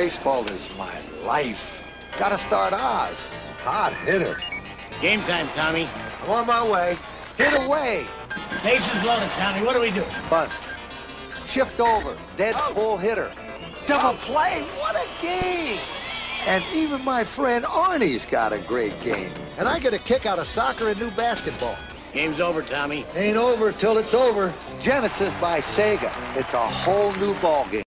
Baseball is my life. Gotta start Oz. Hard hitter. Game time, Tommy. I'm on my way. Hit away. Bases loaded, Tommy. What do we do? Bunt. Shift over. Dead full hitter. Double play. What a game. And even my friend Arnie's got a great game. And I get a kick out of soccer and new basketball. Game's over, Tommy. Ain't over till it's over. Genesis by Sega. It's a whole new ballgame.